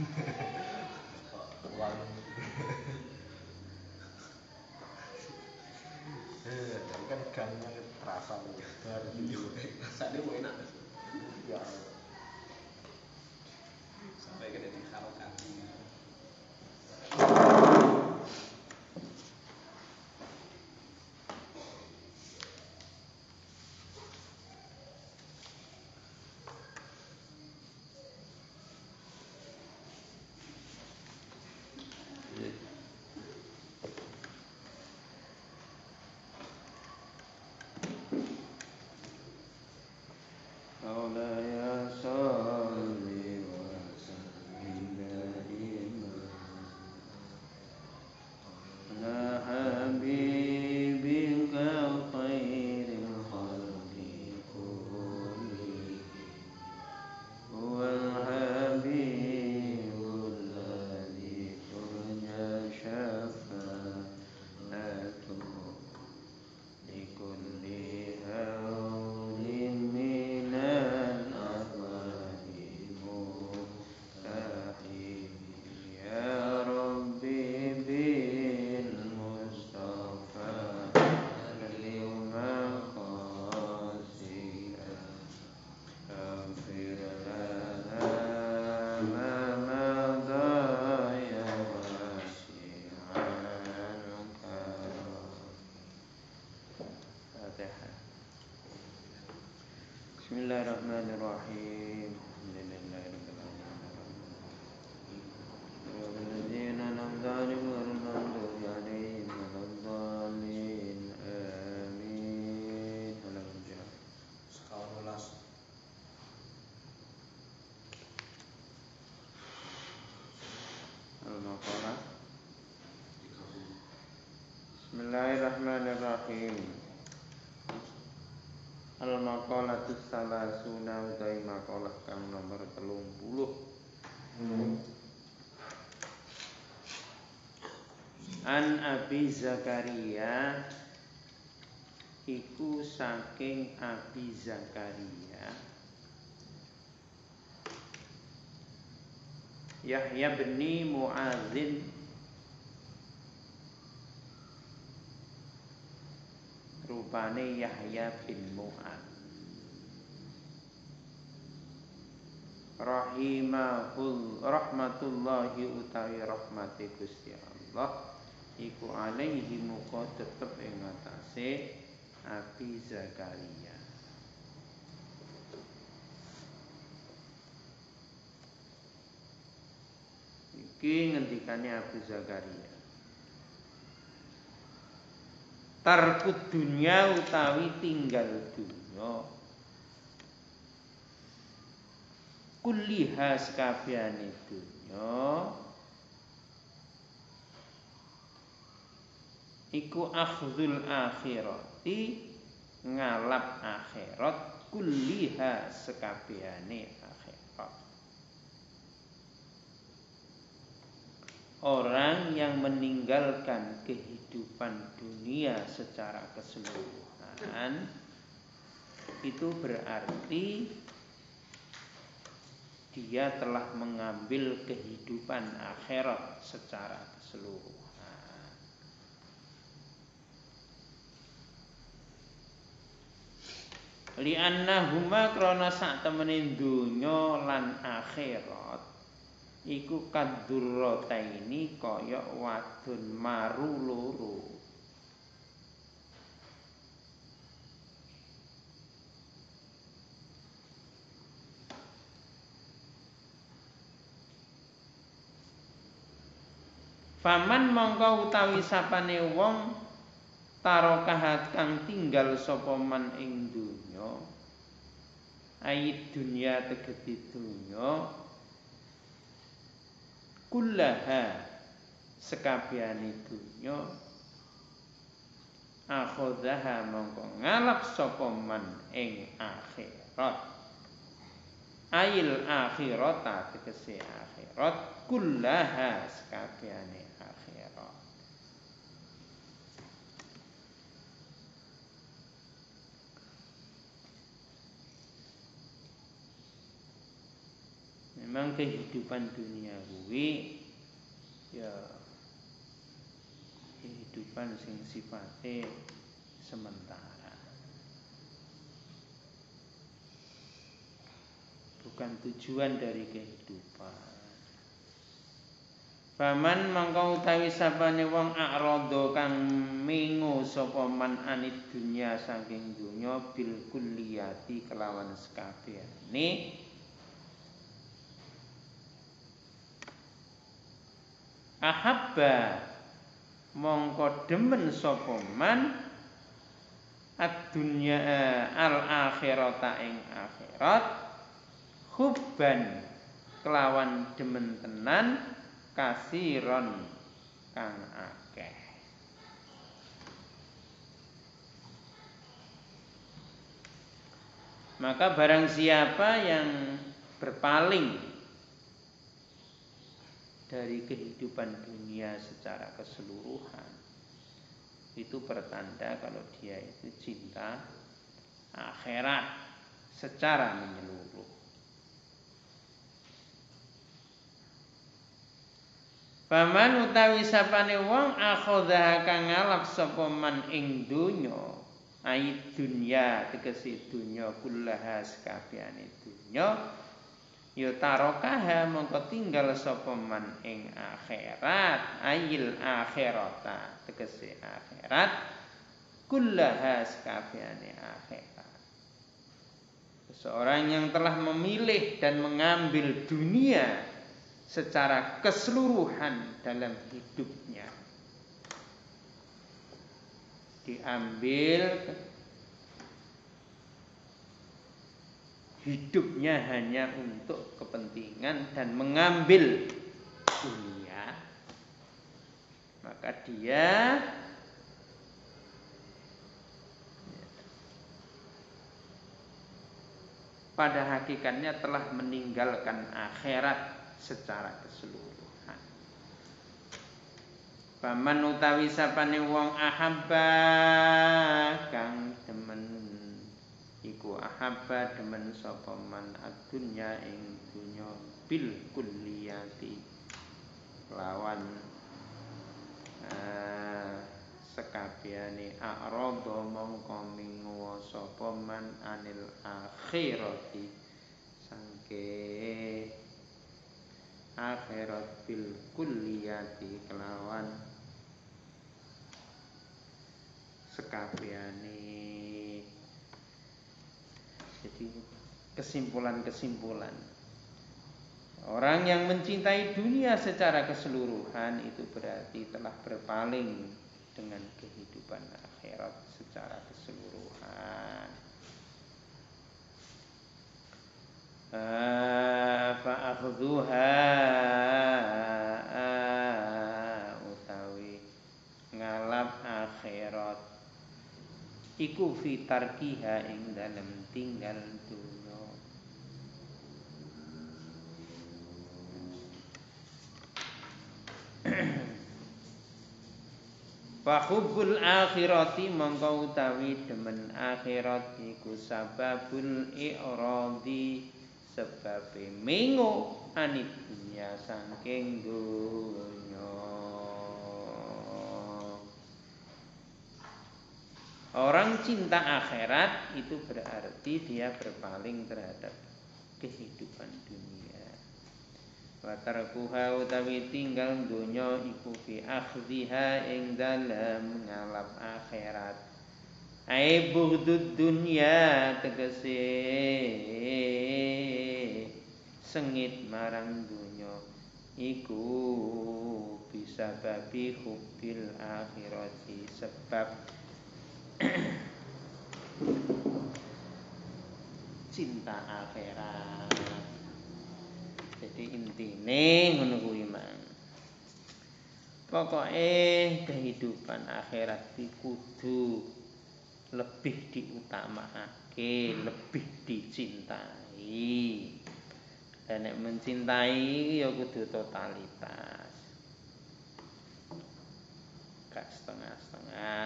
uang tapi kan gangnya terasa lebar gitu rasanya mau enak ya sampai kena diharokan. Bismillahirrahmanirrahim. Walladzina an'amta 'alaihim ghairil maghdubi 'alaihim waladdallin. Amin. Alhamdulillah. sekawan welas Al-Maqalah. Bismillahirrahmanirrahim. Al-Maqalatus Salasuna utawi maqalah kang nomor 30. An Abi Zakaria iku saking Abi Zakaria Yahya bin Mu'adzin rupane Yahya bin Mu'ad rahmatullahi utawi rahmati Gusti Allah iku alaihi muka tetep ing atase Abi Zakaria. Iki ngendikane Abi Zakaria. Tarkud dunya utawi tinggal dunya kulliha sakabehane dunya iku akhdhul akhirati ngalap akhirat kulliha sakabehane akhirat. Orang yang meninggalkan kehidupan dunia secara keseluruhan itu berarti dia telah mengambil kehidupan akhirat secara keseluruhan. Li'annahuma krana sak temene donya lan akhirat iku kadurrataini kaya wadon maru loro. Faman mongko utawi sapane wong tarokahat kang tinggal sapa man ing donya ayit dunya tegeti donya kullaha sekabehane donya akhodhaha mongko ngalap sapa man ing akhirat ayil akhirata tegese akhirat kullaha sekabehane akhirat. Memang kehidupan dunia kuwi ya kehidupan sing sifatnya sementara. Bukan tujuan dari kehidupan. Faman mangka utawi sapane wong a'rada kang mengo sapa man anid dunya saking dunya bil kulliyati kelawan sekabehane ahabba mongko demen sapa man ad-dunya al-akhirata ing akhirat hubban kelawan demen tenan kasiron kang akeh. Maka barang siapa yang berpaling dari kehidupan dunia secara keseluruhan, itu pertanda kalau dia itu cinta akhirat secara menyeluruh. Paman utawi sapane wong akhadha kang ngalap sapa man ing donya, ait dunya tegese donya kullaha sakabehane donya, ya tarokaha mongko tinggal sapa man ing akhirat, ayil akhirata tegese akhirat, kullaha sakabehane akhirat. Seseorang yang telah memilih dan mengambil dunia secara keseluruhan dalam hidupnya, diambil hidupnya hanya untuk kepentingan dan mengambil dunia, maka dia pada hakikatnya telah meninggalkan akhirat secara keseluruhan. Paman utawi sapane wong ahabba kang demen iku ahabba demen sapa man ad-dunya ing dunya bil kulliyati lawan sekabehane a'rada mongko minguwa sapa man anil akhirati sangke akhirat bil kulliyati kelawan sekabehane. Jadi kesimpulan-kesimpulan, orang yang mencintai dunia secara keseluruhan itu berarti telah berpaling dengan kehidupan akhirat secara keseluruhan. Fa'akhudhuha utawi ngalap akhirat iku fitarkiha ing dalem tinggal dunya. Fahubbul akhirati mongko utawi demen akhirat iku sababul i'radi sebabe mengo anit dunya saking dunya. Orang cinta akhirat itu berarti dia berpaling terhadap kehidupan dunia. Wa tarkuha utawi tinggal dunya iku fi akhdhiha ing dalem ngalap akhirat. Ai bughdud dunya tegese sengit marang dunya iku bisa babi hubbil akhirati sebab cinta akhirat. Jadi intine ngono kuwi mang. Pokoke kehidupan akhirat iku kudu lebih diutamakake, lebih dicintai. Dan nek mencintai ya kudu totalitas. Gak setengah-setengah.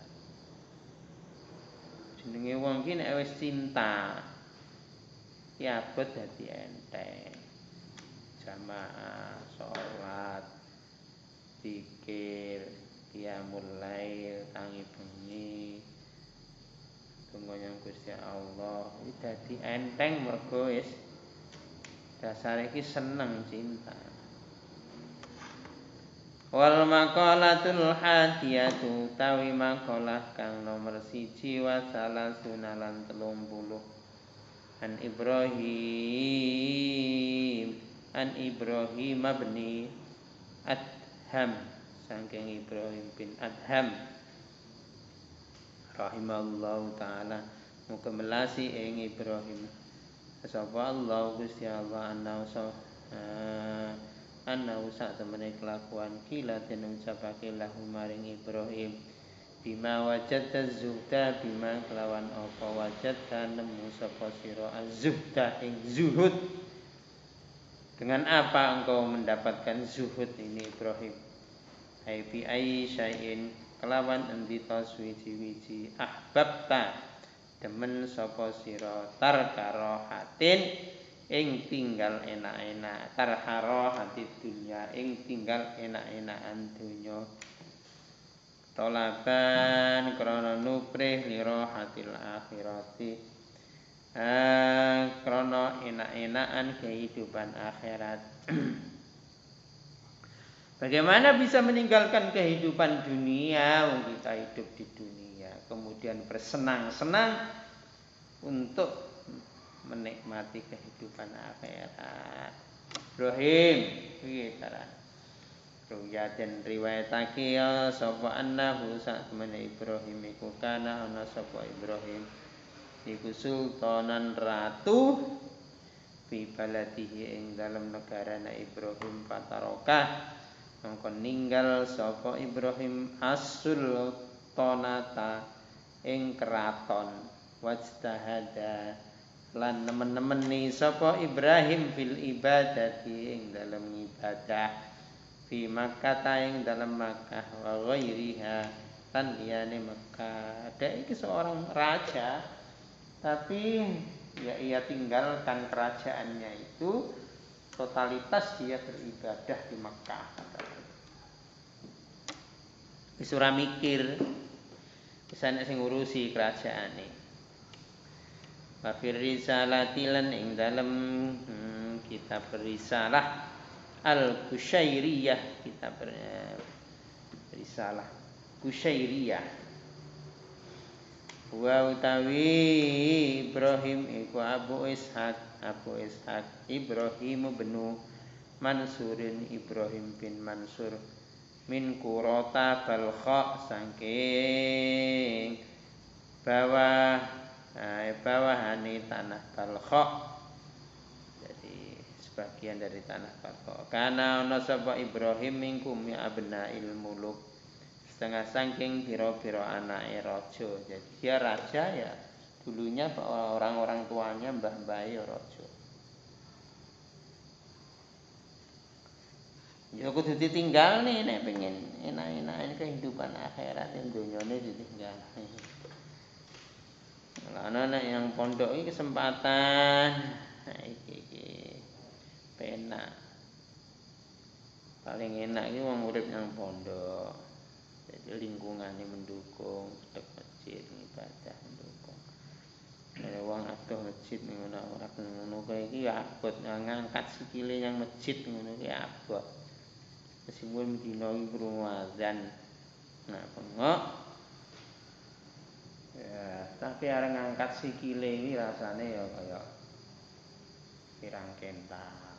Jenenge wong ki nek wis cinta, ya abot dadi enteng. jamaah, sholat, zikir, qiyamul lail, tangi bengi, tunggu yang Gusti Allah. Iki dadi enteng mergo wis dasare iki seneng cinta. Wal maqalatul hadiyatu tawi maqalah kang nomor 1 wa salasuna lan 30 an Ibrahim bin Adham saking Ibrahim bin Adham rahimallahu taala muga melasi ing Ibrahim sapa Allah Gusti Allah ana sak temene kelakuan kila den ucapake lahu maring Ibrahim bima wajadta zuhda bima kelawan apa wajadta nemu sapa sira az-zuhda ing zuhud. Dengan apa engkau mendapatkan zuhud ini Ibrahim? Ai bi ai syai'in kelawan endi ta suwiji-wiji ahbabta demen sapa sira tarkaro hatin ing tinggal enak-enak tarharo hati dunya ing tinggal enak-enakan dunya tolaban krana nuprih lira hatil akhirati krana enak-enakan kehidupan akhirat. Bagaimana bisa meninggalkan kehidupan dunia? Kita hidup di dunia kemudian bersenang-senang untuk menikmati kehidupan akhirat. Ibrahim iki cara ruya den riwayatake sapa annahu sak temene Ibrahim iku kana ana sapa Ibrahim iku sultanan ratu fi baladihi ing dalam negarane Ibrahim patarokah mongko ninggal sapa Ibrahim as-sultanata ing keraton wajtahada lan nemen-nemen ni sapa Ibrahim fil ibadati ing dalam ibadah fi Makkah ing dalam Makkah wa ghairiha lan liyane Makkah. Ada iki seorang raja tapi ya ia tinggalkan kerajaannya itu totalitas dia beribadah di Makkah. Wis ora mikir wis ana sing ngurusi kerajaane. Wafir risalati lan ing dalam kitab risalah al-Qusyairiyah kitab risalah Qusyairiyah wa utawi Ibrahim iku Abu Ishaq Ibrahim bin Mansurin Ibrahim bin Mansur min Qurata Balkha saking bawahane tanah Balkha. Jadi sebagian dari tanah Balkha. Kana ana sapa Ibrahim mingkum ya abnail muluk. Setengah saking pira-pira anake raja. Jadi dia raja ya. Dulunya orang-orang tuanya mbah-mbahe raja. Ya kudu ditinggal nih nek pengen enak-enakan kehidupan akhirat yang dunyane ditinggal. Anak-anak yang pondok ini kesempatan iki penak paling enak ini wong urip nang pondok jadi lingkungannya mendukung dek masjid ibadah mendukung wong adoh masjid ngono ora ngono kae iki abot ngangkat sikile yang masjid ngono iki abot meskipun dina iki krungu azan nah bengok ya, tapi areng ngangkat sikile iki rasane ya kaya pirang kental.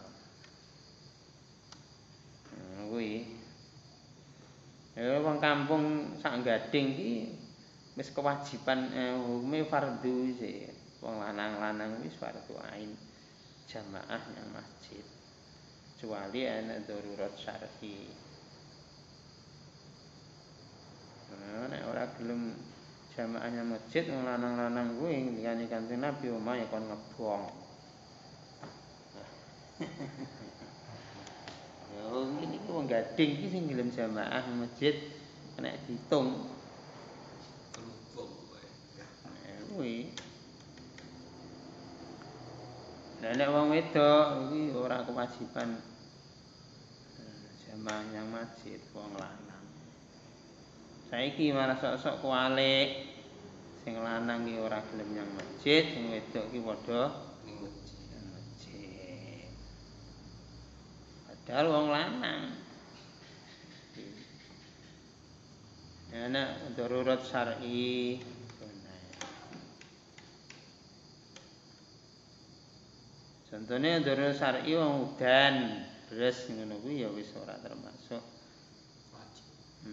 Kuwi. Ya wong kampung sak gading iki wis kewajiban hukume fardhu sih. Wong lanang-lanang wis fardhu ain jamaah nang masjid. Kecuali ana darurat syar'i. Nek ora gelem jamaahnya masjid wong lanang-lanang kuwi ngendikane Kanjeng Nabi omahe kon ngebong. Yo ngene iki wong gading iki sing gelem jamaah masjid nek diitung Ngebong kowe. Kuwi. Nek wong wedok iki ora kewajiban nyang masjid wong lanang. Saiki malah sok-sok kualik. Sing lanang ki ora gelem nyang masjid, sing wedok ki padha ning masjid. Padahal wong lanang. Ana darurat syar'i. Contohnya darurat syar'i wong udan, beres ngono kuwi ya wis ora termasuk wajib.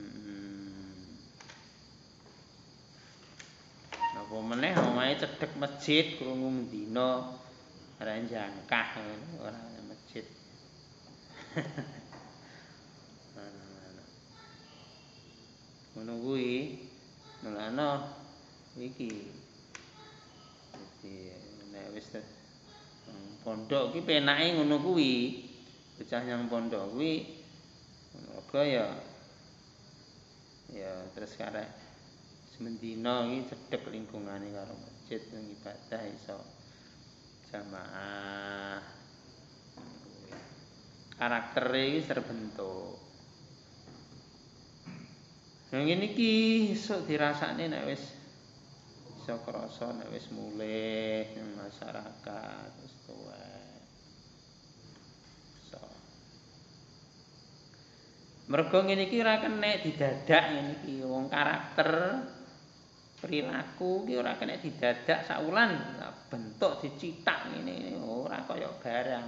Apa meneh omahe cedhek masjid krungu mendina ora jangkah ora masjid. Ngono kuwi mulane iki. Dadi nek wis pondok ki penake ngono kuwi. Bocah yang pondok kuwi mergo ya terus karek semendina iki cedhek lingkungane karo masjid nang ibadah iso jamaah. Karaktere iki terbentuk. Yang ngene iki esuk dirasakne nek wis iso krasa nek wis mulih ning masyarakat wis tuwek. So. Mergo ngene iki ora kenek didadak ngene iki wong karakter perilaku ki ora kenek didadak saulan bentuk dicitak ngene ora kaya barang.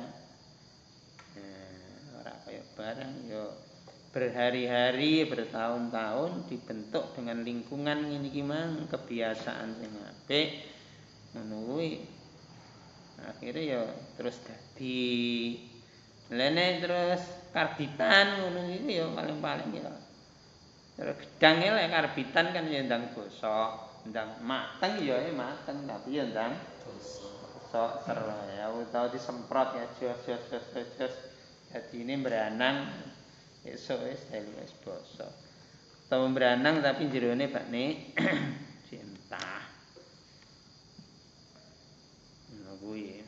Ora kaya barang ya berhari-hari, bertahun-tahun dibentuk dengan lingkungan ngene iki mang kebiasaan sing apik. Ngono kuwi akhire ya terus dadi lene terus karbitan ngono iki ya paling-paling ya. Terus gedang lek karbitan kan ya ndang gosok, ndang mateng ya mateng tapi ya ndang gosok ser ya utawa disemprot ya jos. Dadine mbranang esuk wis dalu wis basa. Utawa mbranang tapi jerone bakne cinta. Ngono kuwi.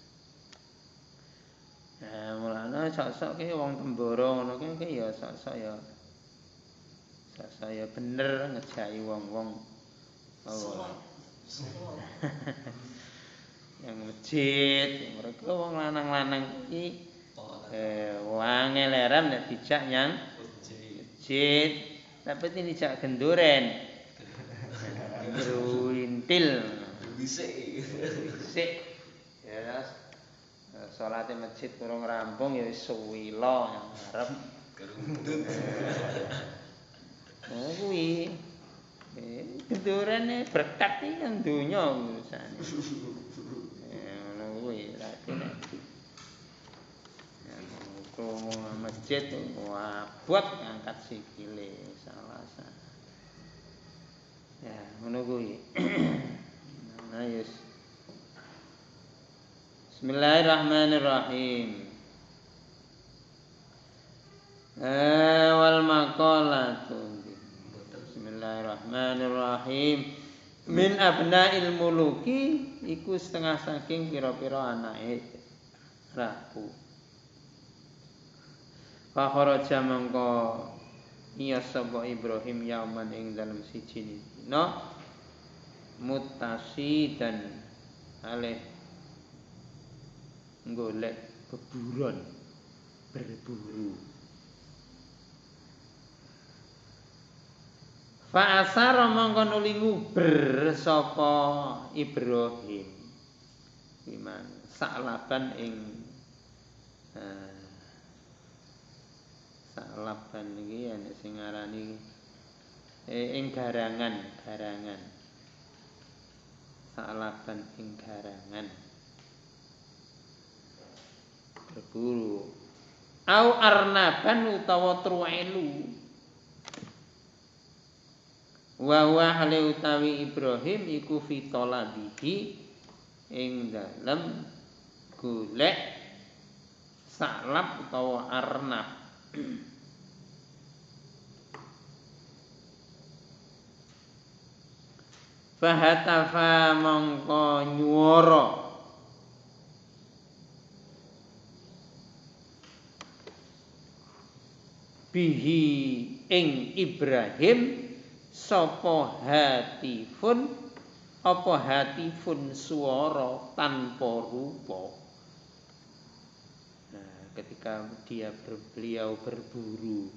Mulane sok-sok ki wong Tembara ngono ki ya sok-sok ya bener ngejai wong-wong. Yang masjid, mereka wong lanang-lanang iki wangel eram nek dijak nyang masjid, tapi dijak genduren. Gruintil. Bisik. Ya salate masjid kurang rampung ya wis suwila yang arep gerundut. Oh kuwi. Gendurane berkat iki kan donya urusane. Ngono kuwi lagi nek masjid abot ngangkat sikile salah. Ya, ngono kuwi. Nah, yes. Bismillahirrahmanirrahim. Wal maqalatu. Bismillahirrahmanirrahim. Min abna'il muluki iku setengah saking pira-pira anake ratu. Fa kharaja mangko iya sapa Ibrahim yauman ing dalem siji dina mutasi dan alih golek beburon berburu. Fa asara mangko nuli nguber sapa Ibrahim iman salaban ing salaban iki ana sing ngarani ing garangan salaban ing garangan berburu au arnaban utawa truelu wa hale utawi Ibrahim iku fitolabihi ing dalem golek salab utawa arnab. Fahatafa mongko nyuwara bihi ing Ibrahim sapa hatifun apa hatifun suara tanpa rupa. Nah, ketika beliau berburu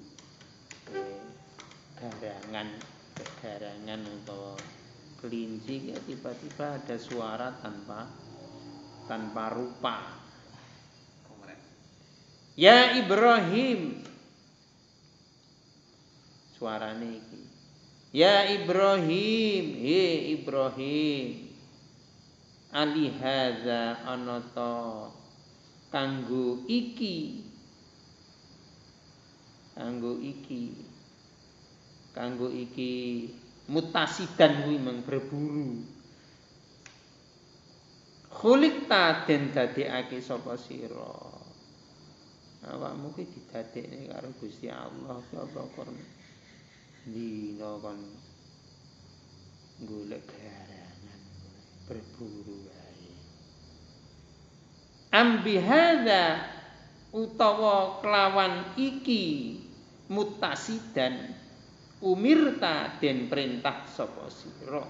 garangan atau kelinci, ya tiba-tiba ada suara tanpa rupa. Ya Ibrahim, suarane iki. Ya Ibrahim, he Ibrahim. Ali hadza anata kanggo iki. Kanggo iki mutasidan kuwi mung berburu. Khuliqta den dadekake sapa sira. Awakmu ki didadekne karo Gusti Allah apa kon dina kon golek garangan berburu wae. Ambi hadza utawa kelawan iki mutasidan umirta den perintah sapa sira.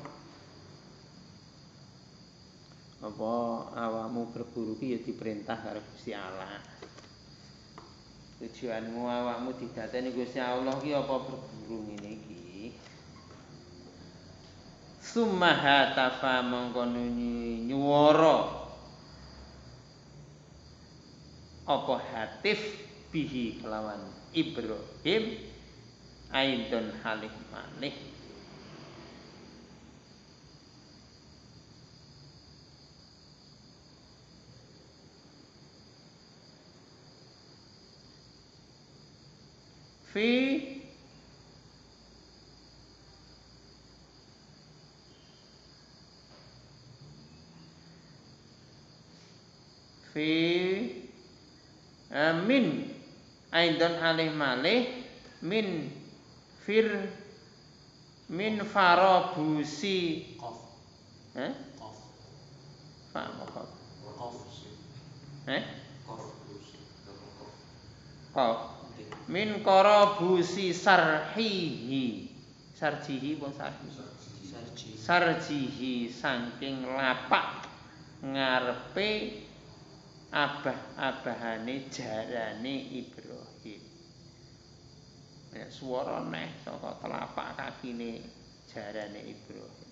Apa awakmu berburu ki ya diperintah karo Gusti Allah. Tujuanmu awakmu didadekne Gusti Allah ki apa berburu ngene iki. Summaha tafa mongko nyuwara apa hatif bihi kelawan Ibrahim aidon halih malih fi min aidon alih malih min farabusi Qaf. Qaf. Fa qaf. Qaf sih. Qaf. Qaf. Min qarabusi sarjihi saking lapak ngarepe abah-abahane jarane Ibrahim. Ya swara neh saka telapak kakine jarane Ibrahim.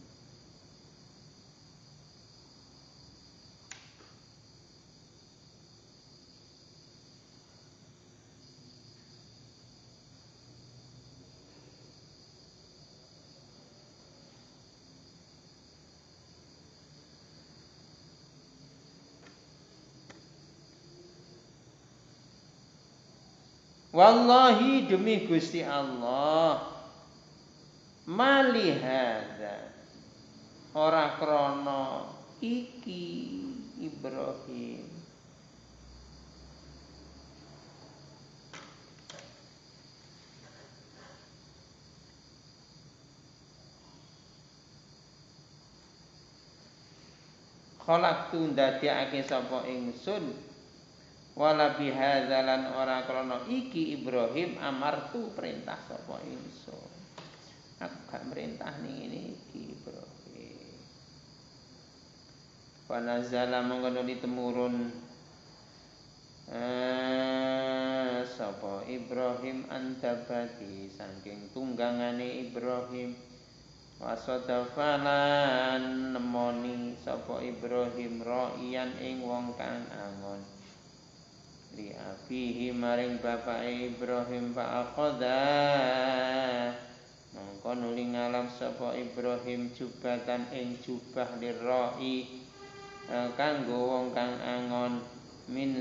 Wallahi demi Gusti Allah mali hadza ora krana iki Ibrahim khalaqtu ndadekake sapa ingsun wala bihadzalan ora krana iki Ibrahim amartu perintah sapa ingsun. Aku gak merintah ning ngene iki Ibrahim. Panazala mongko temurun sapa Ibrahim antabati saking tunggangane Ibrahim wasadafalan nemoni sapa Ibrahim ra'iyan ing wong kang angon li abihi maring bapake Ibrahim faqada mongko nuli ngalam sapa Ibrahim jubatan ing jubah liroi kanggo wong kang angon min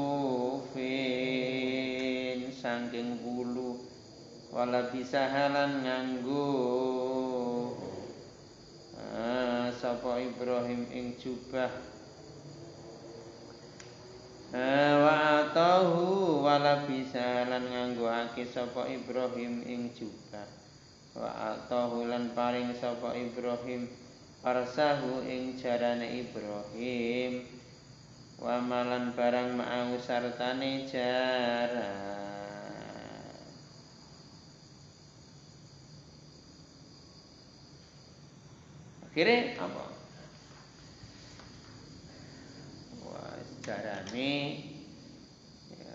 sufin saking wulu wala bisa halan nganggo sapa Ibrahim ing jubah wa atahu wala bisa lan nganggoake sapa Ibrahim ing jubah wa atahu lan paring sapa Ibrahim arsahu ing jarane Ibrahim wa malan barang ma'au sartane jaran Akhire apa? Wah, jarane ya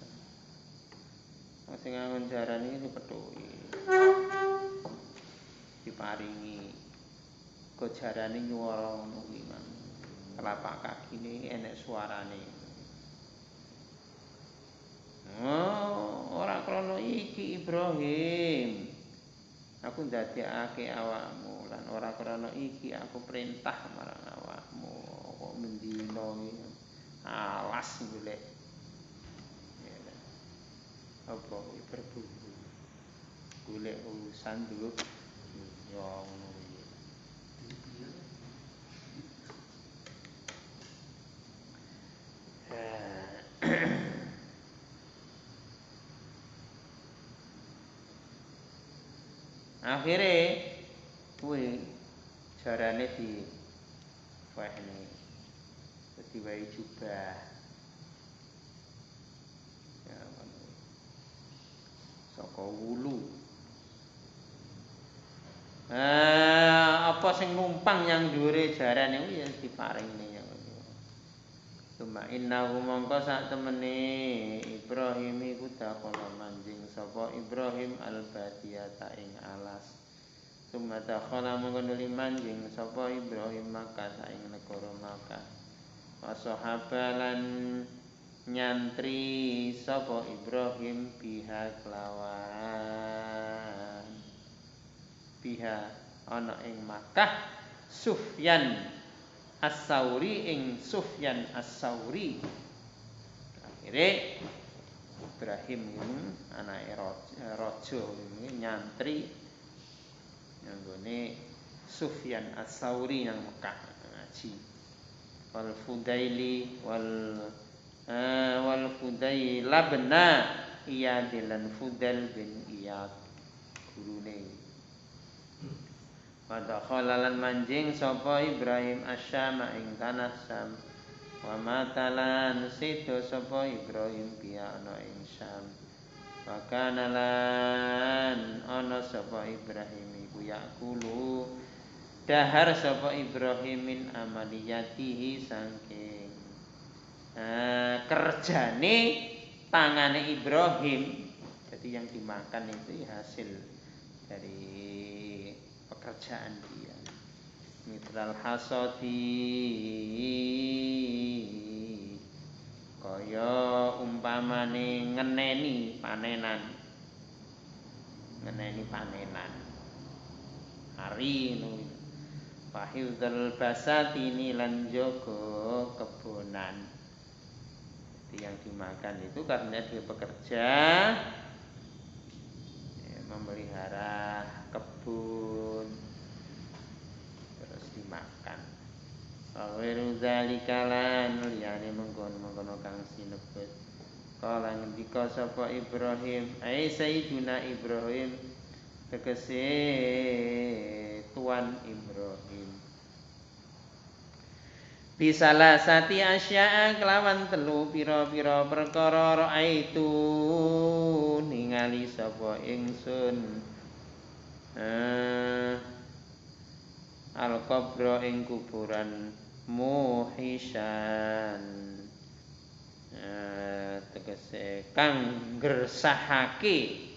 sing ngangon jarane iki pethuki. Diparingi kok jarane nyuwara ngono kuwi mang. Telapak kakine enek suarane. Oh, ora krana iki Ibrahim. Aku ndadekake awakmu lan ora krana iki aku perintah marang awakmu. Kok mendina iki alas golek. Apa kuwi berburu. Golek urusan dulu. Ya ngono kuwi. Akhire kuwi jarane di wehne dadi wae jubah. Ya ngono. Saka wulu. Apa sing numpang yang dhuwure jarane kuwi ya diparingne ya. Tuma innahu mongko sak temene Ibrahim iku dakhala manjing sapa Ibrahim al-badiyata ing alas. Tuma dakhala mongko nuli manjing sapa Ibrahim Makkah ing negara Makkah. Wasahabalan nyantri sapa Ibrahim biha kelawan biha ana ing Makkah Sufyan As-Sauri ing Sufyan As-Sauri. Akhire Ibrahim ini anake raja ini nyantri nggone Sufyan As-Sauri nang Mekah ngaji. Wal Fudaili wal Fudail bin Iyad lan Fudail bin Iyad gurune. Pada khalalan manjing sapa Ibrahim asyama ing tanah Syam. Wa matalan sedo sapa Ibrahim biya ana ing Syam. Wa kana lan ana sapa Ibrahim iku yakulu dahar sapa Ibrahim min amaliyatihi saking kerjane tangane Ibrahim. Jadi yang dimakan itu hasil dari pekerjaan dia. Mitral hasodi kaya umpamane ngeneni panenan. Hari nu fahidul basatini lan jaga kebonan. Jadi yang dimakan itu karena dia bekerja memelihara kebun terus dimakan. Wawiru dzalikalan liyane mengkono-mengkono kang sinebut. Kala ngendika sapa Ibrahim, ai sayyiduna Ibrahim tegese tuan Ibrahim. Bisalah sati asya'a kelawan telu pira-pira perkara raaitu ningali sapa ingsun al-qabra ing kuburan muhisan tegese kang gersahake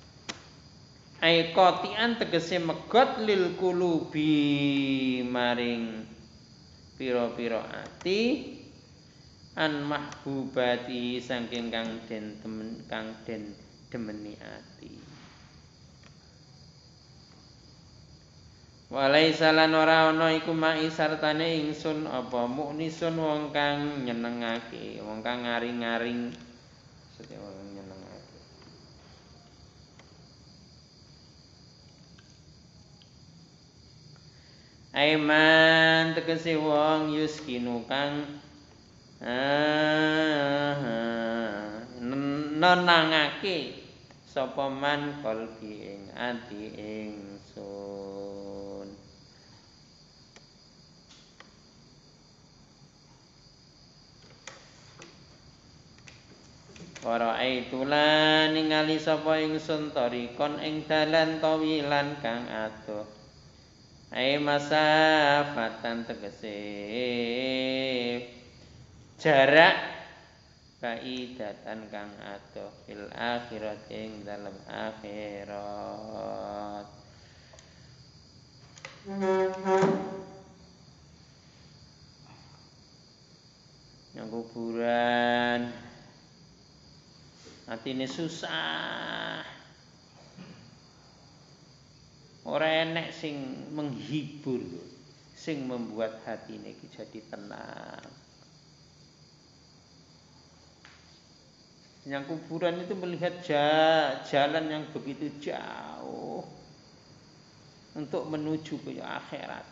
ai qati'an tegese megot lil kulubi maring pira-pira ati an mahbubati saking kang den demeni ati. Walaisa lan ora ana iku mai sartane ingsun apa muknisun wong kang nyenengake, wong kang ngaring-ngaring setiap wong nyenengake. Aiman tegese wong yuskinu kang nenangake sapa man qalbi ing ati ingsun. Para aitulan ningali sapa ingsun tarikon ing dalan tawilan kang adoh. ai masafatan tegese jarak baidatan kang adoh fil akhirat ing dalem akhirat. Yang kuburan atine susah, ora enek sing menghibur, sing membuat hatine iki jadi tenang. Yang kuburan itu melihat jalan yang begitu jauh untuk menuju ke akhirat.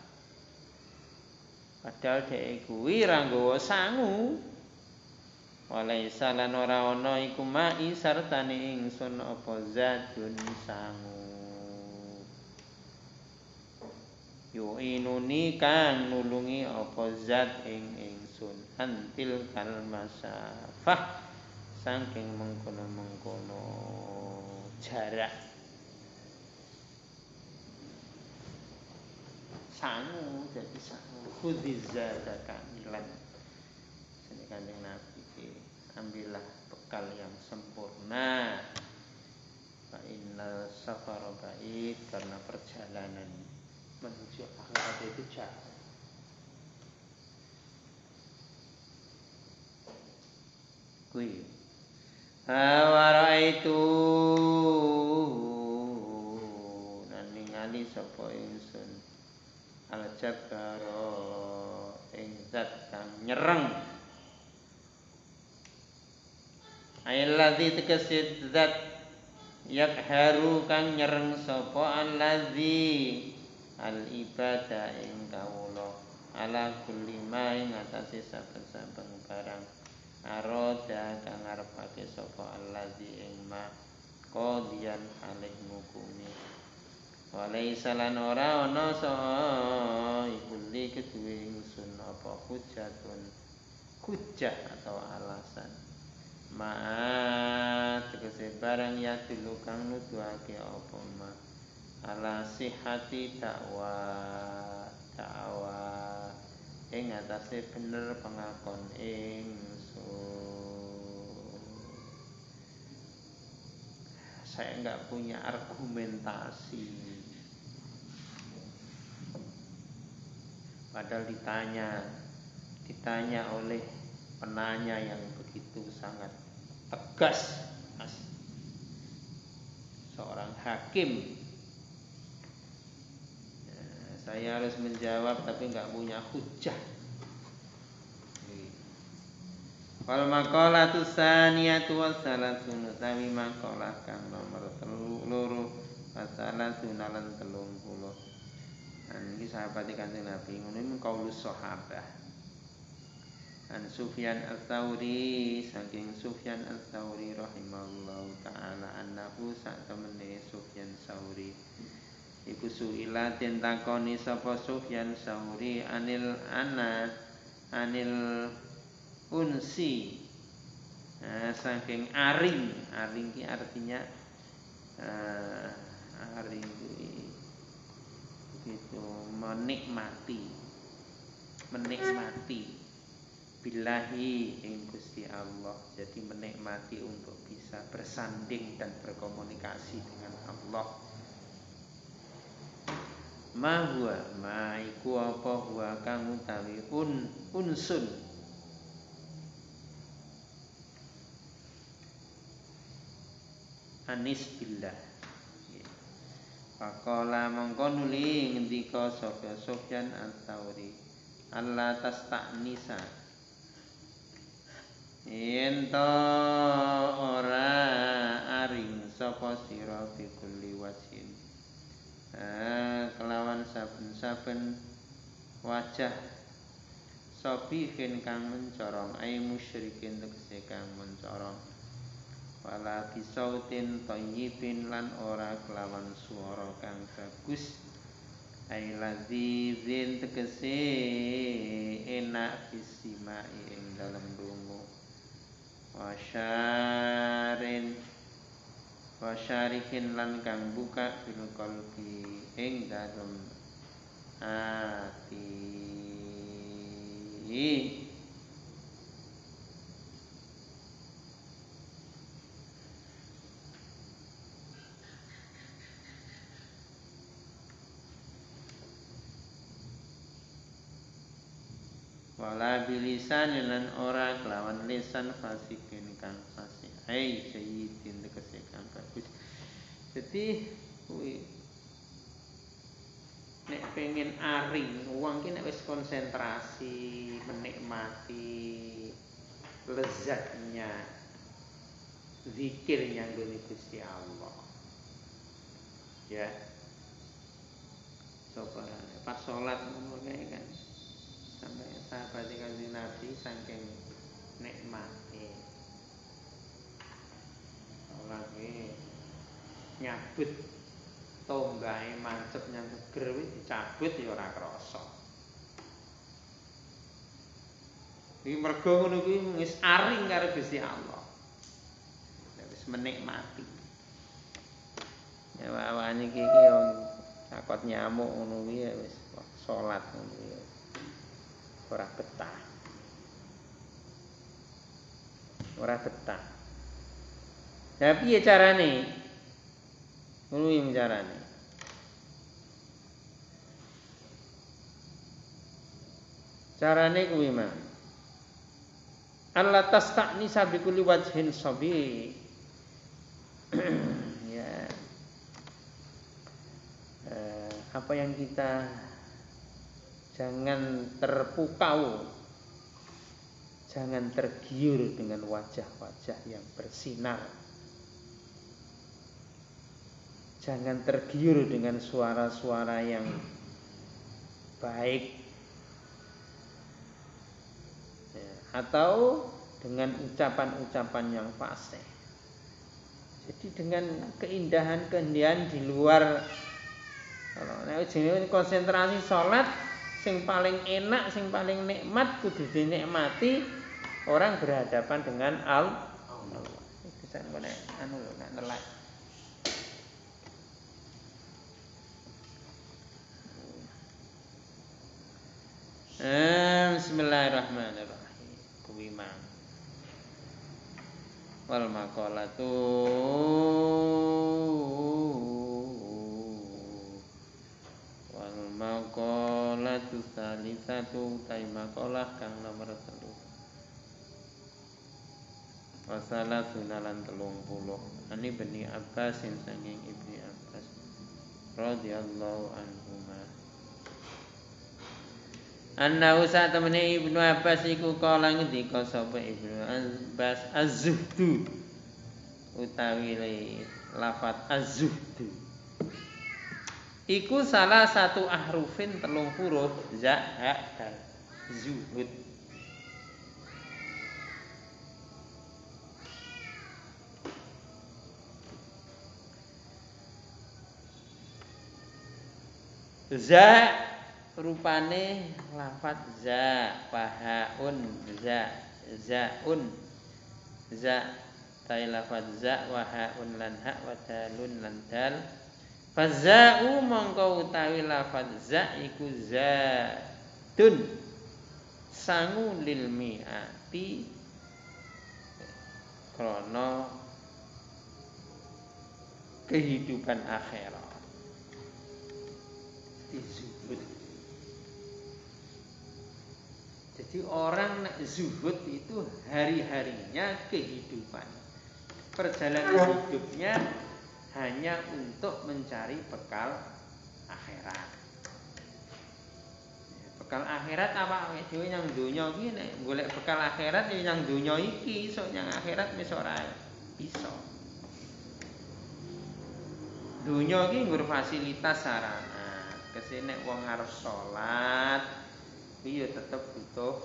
Padahal dhek kuwi ra nggawa sangu. Walaisa lan ora ana iku mai sartane ingsun apa zadun sangu. Yo inuni kang nulungi apa zat ing ingsun antil kal masafah saking mengkono-mengkono jarak. Sangu jadi sangu khudzizata kamilan. Sini Kanjeng Nabi ki ambillah bekal yang sempurna. Fa innal safara ba'id karena perjalanan menuju akhirat itu jauh. Kuwi hawara itu nan ningali sapa ingsun al-jabbaro ing zat kang nyereng ailladzi tegesit zat yakharu kang nyereng sapa alladzi al-ibadah ing kawula ala kulli ma ing atase saben-saben barang aroda kang ngarepake sapa alladzi ing ma qadiyan halik ngukumi walaisa lan ora ana iku li keduwe ingsun apa hujjatun hujjah atau alasan ma tegese barang ya dulu kang nuduhake apa ma ala sihati dakwa ing atase bener pengakon ingsun. Saya enggak punya argumentasi. Padahal ditanya oleh penanya yang begitu sangat tegas, seorang hakim. Saya harus menjawab tapi enggak punya hujjah. Wal maqalatu tsaniyatu wassalatun utawi maqalah kang nomor 3 wassalatun lan 30. Iki sahabat Kanjeng Nabi ngono iku kaulus sahabah. An Sufyan Ats-Tsauri saking Sufyan Ats-Tsauri rahimahullahu taala annahu sak temene Sufyan Tsauri iku suila den takoni sapa Sufyan Tsauri anil unsi saking aring ki artinya aring itu menikmati billahi ing Gusti Allah. Jadi menikmati untuk bisa bersanding dan berkomunikasi dengan Allah. Ma huwa ma iku apa huwa kang utawi unsun anis billah. Faqala mongko nuli ngendika sapa Sufyan Ats-Tsauri Allah tasta'nisa ento ora aring sapa sira bi kulli wajhin kelawan saben-saben wajah sabihin kang mencorong ai musyrikin tegese kang mencorong wala bisautin thayyibin lan ora kelawan swara kang bagus ai ladzizin tegese enak bisimai ing dalem rungu wasyarikin lan kang buka fil qalbi ing dalem ati. Wala bilisan lan ora kelawan lisan fasikin kang fasik. Hai sayyidin tegese kang bagus. Jadi kuwi nek pengen aring, wong ki nek wis konsentrasi menikmati lezatnya zikirnya nggone Gusti Allah. Ya. Coba pas salat ngono kae kan. Sampai sahabat Kanjeng Nabi saking nikmate salat iki nyabut tonggae mancep nyang geger kuwi dicabut ya ora krasa. Iki mergo ngono kuwi wis aring karo Gusti Allah. Wis menikmati. Ya wawane iki wong takut nyamuk ngono kuwi ya wis salat ngono kuwi. Ora betah. Ora betah. Lah piye carane? Ngono yang carane. Carane kuwi mah. Allah tasta'nisa bi kulli wajhin sabi. Ya. Apa yang kita jangan terpukau, jangan tergiur dengan wajah-wajah yang bersinar. Jangan tergiur dengan suara-suara yang baik. Ya, atau dengan ucapan-ucapan yang fasih. Jadi dengan keindahan-keindahan di luar. Kalau nek jenenge konsentrasi salat sing paling enak, sing paling nikmat kudu dinikmati orang berhadapan dengan Allah. Bisa nek anu lho nek nelak. Bismillahirrahmanirrahim. Kuwi mang. Wal maqalatu maqalatu salisatu tai maqalah kang nomor 3. Wasala sunalan 30. Ani Ibni Abbas saking Ibni Abbas radhiyallahu anhuma. Anna usa temene Ibnu Abbas iku kala ngendika sapa Ibnu Abbas az-zuhdu utawi lafat az-zuhdu iku salah satu ahrufin 3 huruf za ha dal zuhud. Za rupane lafat za wahaun za zaun za tai lafat za wahaun lan ha wa dalun lan dal. Faza'u mongko utawi lafaz za iku zadun sangu lil mi'ati krana kehidupan akhirat. Zuhud. Jadi orang nak zuhud itu hari-harinya kehidupan. Perjalanan hidupnya hanya untuk mencari bekal akhirat. Bekal akhirat apa dhewe nang donya iki nek golek bekal akhirat ya nang donya iki, iso nang akhirat wis ora iso. Donya iki nggur fasilitas sarana. Kese nek wong arep salat kuwi ya tetep butuh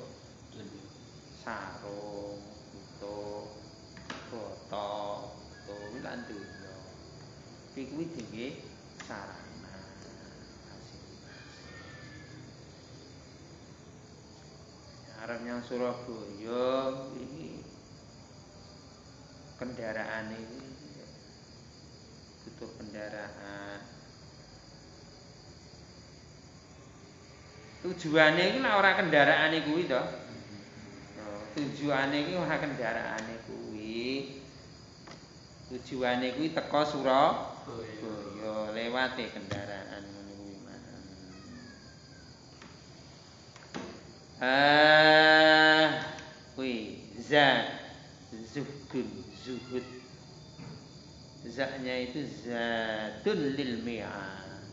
sarung, butuh botok, butuh lan donya. Kuwi dhewe sarana fasilitas. Arep nyang Surabaya iki kendaraan iki butuh kendaraan. Tujuane iki ora kendaraane kuwi to. Tujuane iki ora kendaraane kuwi. Tujuane kuwi teka Surabaya lewate kendaraan ngono kuwi mah. Kuwi zuhud. Zaknya itu zatun lil mi'ad.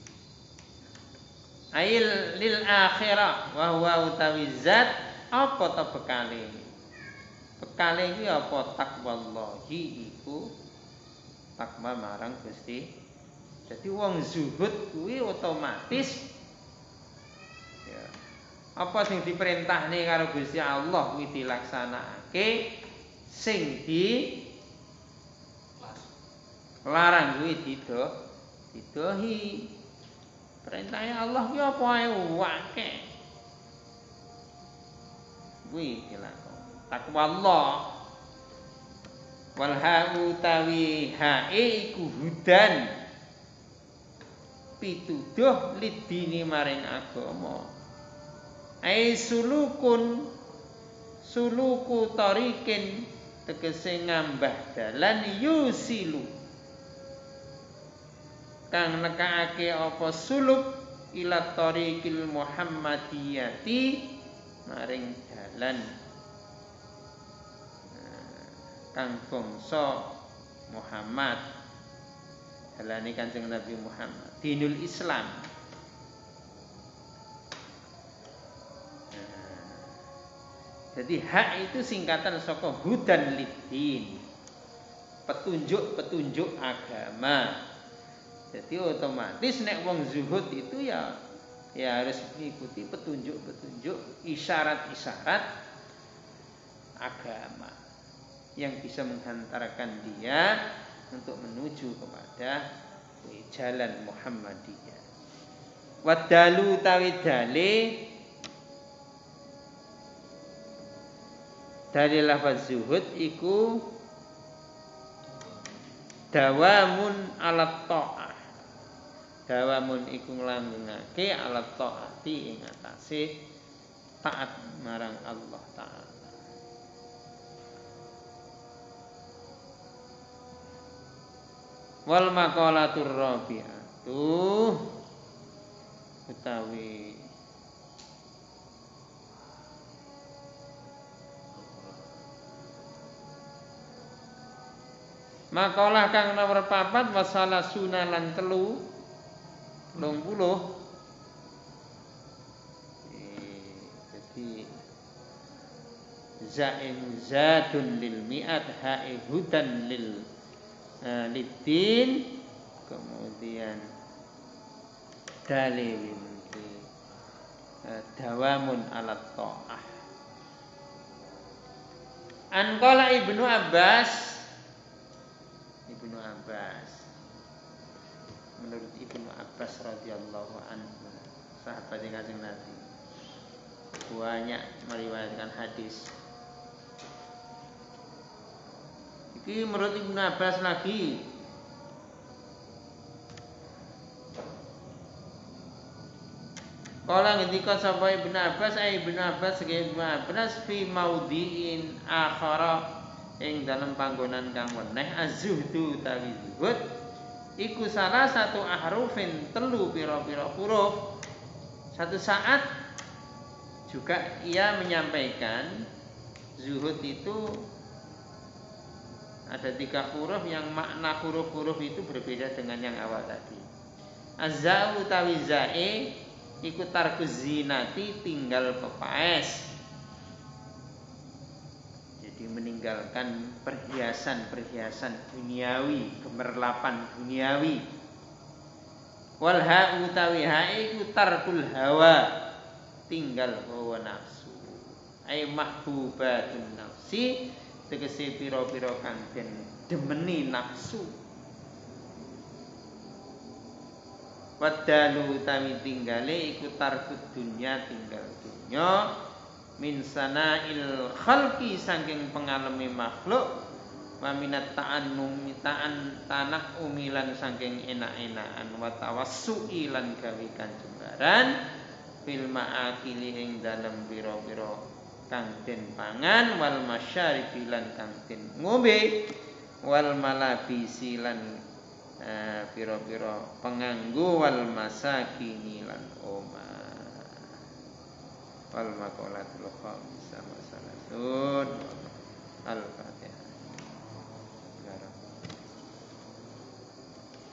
Ail lil akhirah wa huwa utawi zat apa ta bekale? Bekale iki apa takwallahi iku takwa marang Gusti. Jadi wong zuhud kuwi otomatis ya, apa sing diperintahne karo Gusti Allah kuwi dilaksanakake, sing larang kuwi didohi. Perintahnya Allah ki apa ae akeh. Kuwi dilakoni. Takwa Allah. Wal ha'u tawi hae iku hudan. Pituduh lidini maring agama. Ai suluku tarikin tegese ngambah dalan yusilu. Kang nekake apa suluk ila tariqil muhammadiyati maring dalan kang bangsa Muhammad, dalane Kanjeng Nabi Muhammad, dinul Islam. Jadi hak itu singkatan saka hudan lidin, petunjuk agama. Jadi otomatis nek wong zuhud itu ya harus mengikuti petunjuk-petunjuk, isyarat-isyarat agama yang bisa menghantarkan dia untuk menuju kepada jalan Muhammadiyah. Wadalu tawidale dari lafaz zuhud iku dawamun alat ta'ah. Dawamun iku nglanggengake alat ta'ati ing atase taat marang Allah Ta'ala. Wal maqalatur rabi'atu utawi makalah kang nomor 4 wasala sunalan 30 jadi zain zadun lil mi'at ha'i hudan lil lidin, kemudian dalil dawamun alat ta'ah. An qala Ibnu Abbas, menurut Ibnu Abbas radhiyallahu anhu, sahabat Kanjeng Nabi, banyak meriwayatkan hadis. Iki menurut Ibnu Abbas lagi. Kala ngendika sapa Ibnu Abbas, Ibnu Abbas sing Ibnu Abbas fi maudhi'in akhara ing dalam panggonan kang weneh az-zuhdu utawi zuhud iku salah satu ahrufin telu pira-pira huruf. Satu saat juga ia menyampaikan zuhud itu ada 3 huruf yang makna huruf-huruf itu berbeda dengan yang awal tadi. Az-za'u utawi zae iku tarkuz zinati, tinggal pepaes. Jadi meninggalkan perhiasan-perhiasan duniawi, gemerlapan duniawi. Wal ha'u utawi ha'i iku tarkul hawa, tinggal hawa nafsu. Ai mahbubatun nafsi, tegese pira-pira kang den demeni nafsu. Wadalu utawi tinggale iku tarkud dunya, tinggal dunya, min sana'il khalqi saking pengalami makhluk, wa minat ta'annum tanak umilan saking enak-enakan, wa tawassu'i lan gawe kanjembaran, fil ma'akili ing dalem pira-pira kang den pangan wal masyaribi lan kang den ngombe wal malabisi lan pira-pira penganggo wal masakini lan omah wal maqalatul khamisah masalatun al-fatihah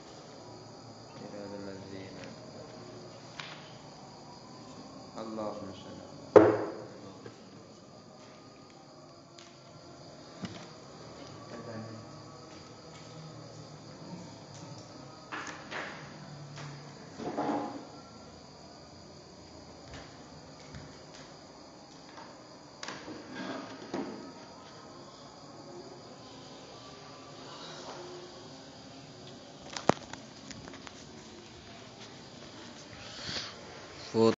Allahumma